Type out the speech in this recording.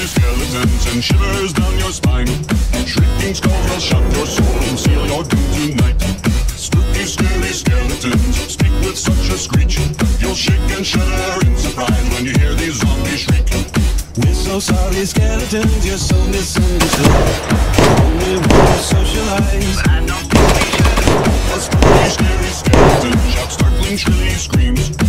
scary skeletons and shivers down your spine. Shrieking skulls will shock your soul and seal your doom tonight. Spooky, scary skeletons speak with such a screech. You'll shake and shudder in surprise when you hear these zombies shriek. We're so sorry, skeletons, you're so misunderstood. Only want to socialize, but I don't think we should. A spooky, scary skeleton shouts startling, shrilly screams.